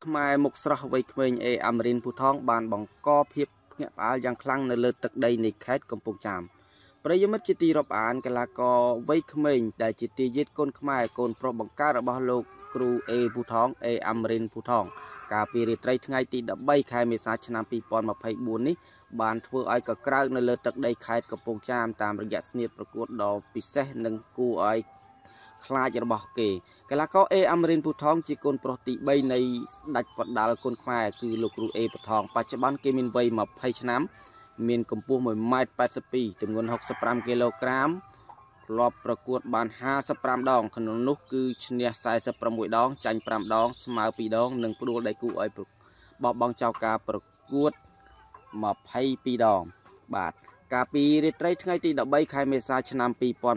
ខ្មែរមុខស្រស់វ័យក្មេងអេអាមរិនភូថងបានបង្កភាពភ្ញាក់ផ្អើលយ៉ាងខ្លាំងនៅលើទឹកដីនៃខេត្តកំពង់ចាមប្រិយមិត្តជាទីរាប់អានកីឡាករវ័យក្មេងដែលជាទីយាតកូនខ្មែរកូនប្រុសបង្កើតរបស់លោកគ្រូអេភូថងអេអាមរិនភូថងកាលពីរាត្រីថ្ងៃទី13ខែមេសាឆ្នាំ2024នេះបានធ្វើឲ្យកក្រើកនៅលើទឹកដីខេត្តកំពង់ចាមតាមរយៈស្នៀតប្រកួតដ៏ពិសេសនិងគួរឲ្យខ្លាចរបស់គេកីឡាករអេអាមរិនភូថងជាកូនប្រុសទី3នៃស្ដេចផ្ដាល់កូនខ្មែរគឺលោកគ្រូអេភូថងបច្ចុប្បន្នគេមានវ័យ20ឆ្នាំមានកម្ពស់ 1m82 ទម្ងន់65គីឡូក្រាមធ្លាប់ប្រកួតបាន55ដងក្នុងនោះគឺឈ្នះ46ដងចាញ់5ដងស្មើ2ដងនិងផ្ដួលដៃគូឲ្យបោះបង់ចោលការប្រកួត22ដងបាទកាលពីរាត្រីថ្ងៃទី13ខែមេសាឆ្នាំ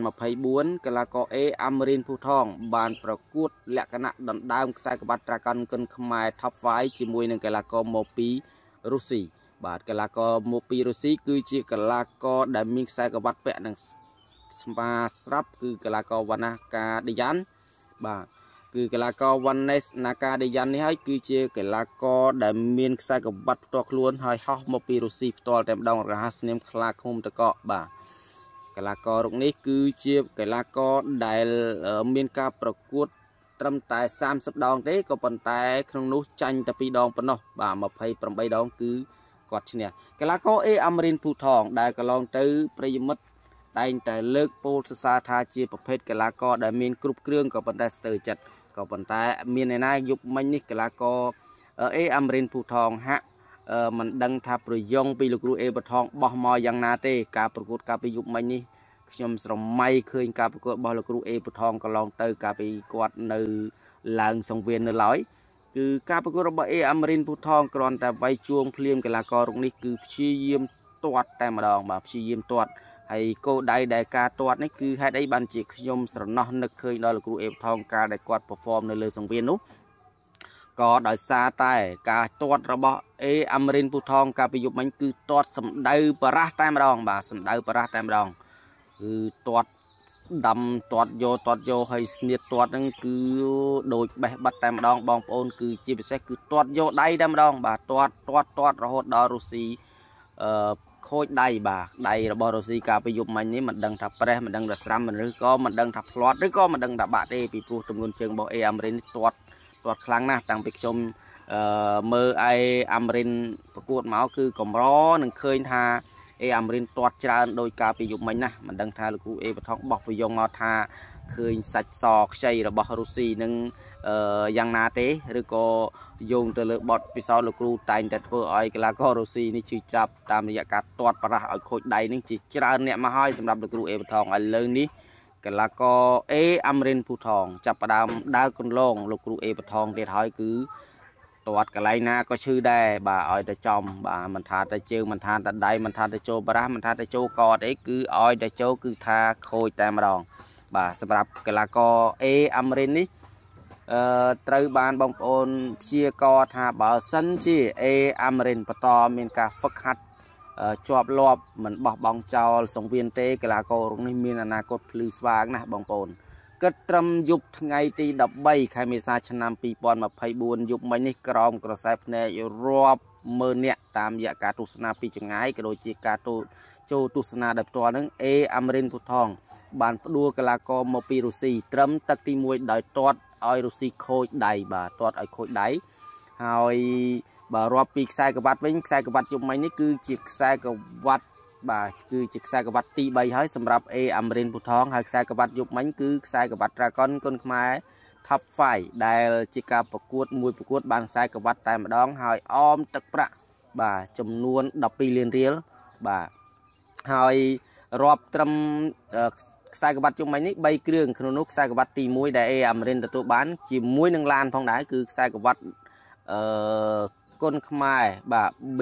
2024កីឡាករអេអាមរិនភូថងបានប្រកួតលក្ខណៈដណ្ដើមខ្សែក្បាត់ត្រាកោនគុនខ្មែរ Top 5ជាមួយនឹងកីឡាករមកពីរុស្ស៊ីបាទកីឡាករមកពីរុស្ស៊ីគឺជាកីឡាករដែលមានខ្សែក្បាត់ពាក់នឹងស្មាស្រាប់គឺកីឡាករវណ្ណាកាឌីយ៉ាន់បាទគឺកីឡាករវ៉ាន់ណេសណាកាឌីយ៉ាន់នេះហើយគឺជាកីឡាករដែលមានខ្សែក្បាត់ផ្ទាល់ខ្លួនហើយហោះមកពីរុស្ស៊ីផ្ទាល់តែម្ដងរហ័សនាមខ្លាឃុំតកកបាទកីឡាកររូបនេះគឺជាកីឡាករដែលមានការប្រកួតត្រឹមតែ30ដងទេក៏ប៉ុន្តែក្នុងនោះចាញ់តែ2ដងប៉ុណ្ណោះបាទ28ដងគឺគាត់ឈ្នះកីឡាករអេអាមរិនភូថងដែលកន្លងទៅប្រិយមិត្តតែងតែលើកពោលសរសើរថាជាប្រភេទកីឡាករដែលមានគ្រប់គ្រឿងក៏ប៉ុន្តែស្ទើរចិត្តក៏ប៉ុន្តែមានអ្នកណាយប់មិញនេះកីឡាករអេអាមរិនភូថងហាក់មិនដឹងថាប្រយោងពីលោកគ្រូអេភូថងបោះមកយ៉ាងណាទេការប្រកួតកាលពីយប់មិញនេះខ្ញុំស្រមៃឃើញការប្រកួតរបស់លោកគ្រូអេភូថងកន្លងទៅកាលពីគាត់នៅឡើងសង្វៀននៅឡើយគឺការប្រកួតរបស់អេអាមរិនភូថងគ្រាន់តែវាយជួងភ្លាមកីឡាកររូបនេះគឺព្យាយាមទាត់តែម្ដងបាទព្យាយាមទាត់ហើយគោលដៅដែលការទាត់នេះគឺហេតុអីបានជាខ្ញុំស្រណោះនឹកឃើញដល់លោកគ្រូអេភូថងកាលដែលគាត់ perform នៅលើសង្វៀននោះក៏ដោយសារតែការទាត់របស់អេអាមរិនភូថងកាលពីយប់មិញគឺទាត់សម្ដៅបរះតែម្ដងបាទសម្ដៅបរះតែម្ដងគឺទាត់ដាំទាត់យកហើយស្នៀតទាត់ហ្នឹងគឺដូចបេះបិទតែម្ដងបងប្អូនគឺជាពិសេសគឺទាត់យកដៃតែម្ដងបាទទាត់រហូតដល់រុស្ស៊ីខូចដៃបាទដៃរបស់រុស្ស៊ីកាលពីយប់មិញនេះមិនដឹងថាប្រេះមិនដឹងថាស្រាំឬក៏មិនដឹងថាផ្្លាត់ឬក៏មិនដឹងថាបាក់ទេពីព្រោះទម្ងន់ជើងរបស់អេអាមរិនទាត់ខ្លាំងណាស់តាំងពីខ្ញុំមើលអេអាមរិនប្រកួតមកគឺកម្រនឹងឃើញថាអេអាមរិនទាត់ច្រើនដោយកាលពីយប់មិញណាមិនដឹងថាលោកគ្រូអេភូថងបោះប្រយោងមកថាឃើញសាច់សខ្ចីរបស់រុស្ស៊ីនឹងយ៉ាងណាទេឬក៏យោងទៅលើបទពិសោធន៍លោកគ្រូតែងតែធ្វើឲ្យកីឡាកររុស្ស៊ីនេះជឿចាប់តាមរយៈការទាត់ប្រះឲ្យខូចដៃនេះជាច្រើនអ្នកមកហើយសម្រាប់លោកគ្រូអេភូថងឥឡូវនេះកីឡាករអេអាមរិនភូថងចាប់ផ្ដើមដើរគន្លងលោកគ្រូអេភូថងទៀតហើយគឺទាត់កន្លែងណាក៏ឈឺដែរបាទឲ្យតែចំបាទមិនថាតែជើងមិនថាតែដៃមិនថាតែចូលបរះមិនថាតែចូលកអត់អីគឺឲ្យតែចូលគឺថាខូចតែម្ដងបាទសម្រាប់កីឡាករអេអាមរិននេះត្រូវបានបងប្អូនព្យាករថាបើសិនជាអេអាមរិនបន្តមានការហ្វឹកហាត់ជាប់លាប់មិនបោះបង់ចោលសង្វៀនទេកីឡាកររូបនេះមានអនាគតភ្លឺស្វាងណាស់បងប្អូនគិតត្រឹមយប់ថ្ងៃទី13ខែមេសាឆ្នាំ2024យប់មិញនេះក្រោមក្រសែភ្នែករាប់ម៉ឺននាក់តាមរយៈការទស្សនាពីចម្ងាយក៏ដូចជាការចូលទស្សនាដោយផ្ទាល់នឹងអេអាមរិនភូថងបានផ្ដួលកីឡាករមកពីរុស្ស៊ីត្រឹមទឹកទី1ដោយទាត់ឲ្យរុស្ស៊ីខូចដៃបាទទាត់ឲ្យខូចដៃហើយបើរាប់ពីខ្សែក្បាត់វិញខ្សែក្បាត់យប់មិញនេះគឺជាខ្សែក្បាត់បាទគឺជាខ្សែក្បាត់ទី3ហើយសម្រាប់អេអាមរិនភូថងហើយខ្សែក្បាត់យប់មិញគឺខ្សែក្បាត់ត្រាកុនគុនខ្មែរ Top 5ដែលជាការប្រកួតបានខ្សែក្បាត់តែម្ដងហើយអមទឹកប្រាក់បាទចំនួន12លានរៀលបាទហើយរាប់ត្រឹមខ្សែក្បាត់យប់មិញនេះ3គ្រឿងក្នុងនោះខ្សែក្បាត់ទី1ដែលអេអាមរិនទទួលបានជាមួយនឹងឡានផងដែរគឺខ្សែក្បាត់គុនខ្មែរបាទ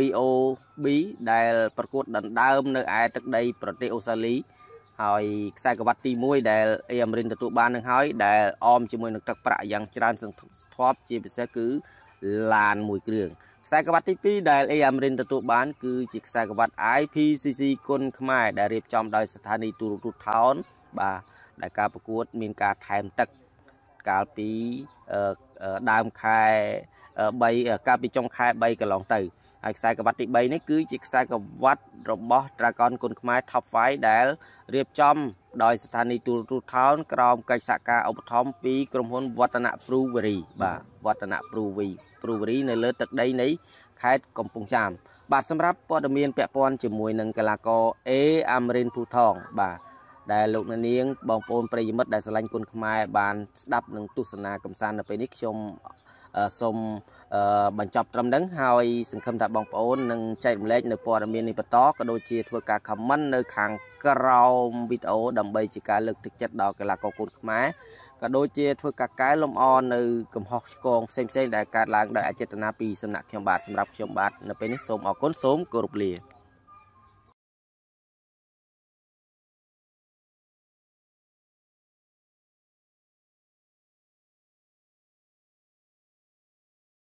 BOB ដែលប្រកួតដណ្ដើមនៅឯទឹកដីប្រទេសអូស្ត្រាលីហើយខ្សែក្បាត់ទី1ដែលអេអាមរិនទទួលបាននឹងហើយដែលអមជាមួយនឹងទឹកប្រាក់យ៉ាងច្រើនសន្ធប់ជាពិសេសគឺឡានមួយគ្រឿងខ្សែក្បាត់ទី2ដែលអេអាមរិនទទួលបានគឺជាខ្សែក្បាត់ IPCC គុនខ្មែរដែលរៀបចំដោយស្ថានីយទូរទស្សន៍ថោនបាទដែលការប្រកួតមានការថែមទឹកកាលពីដើមខែ 3ការពីចុងខែ3កន្លងទៅហើយខ្សែក្រវ៉ាត់ទី3នេះគឺជាខ្សែក្រវ៉ាត់របស់ Dragon គុនខ្មែរ Top 5 ដែលរៀបចំដោយស្ថានីយទូរទស្សន៍ថោនក្រោមកិច្ចសហការឧបត្ថម្ភពីក្រុមហ៊ុនវឌ្ឍនៈ Brewery បាទវឌ្ឍនៈ Brewery នៅលើទឹកដីនៃខេត្តកំពង់ចាមបាទសម្រាប់ព័ត៌មានពាក់ព័ន្ធជាមួយនឹងកីឡាករអេអាមរិនភូថងបាទដែលលោកអ្នកនាងបងប្អូនប្រិយមិត្តដែលស្រឡាញ់គុនខ្មែរបានស្ដាប់និងទស្សនាកំសាន្តនៅពេលនេះខ្ញុំសូមបញ្ចប់ត្រឹមហ្នឹងហើយសង្ឃឹមថាបងប្អូននឹងចែករំលែកនៅព័ត៌មាននេះបន្តក៏ដូចជាធ្វើការ comment នៅខាងក្រោមវីដេអូដើម្បីជាការលើកទឹកចិត្តដល់កីឡាករគុនខ្មែរក៏ដូចជាធ្វើការកែលម្អនៅកំហុសឆ្គងផ្សេងៗដែលកើតឡើងដោយអចេតនាពីសំណាក់ខ្ញុំបាទសម្រាប់ខ្ញុំបាទនៅពេលនេះសូមអរគុណសូមគោរពលា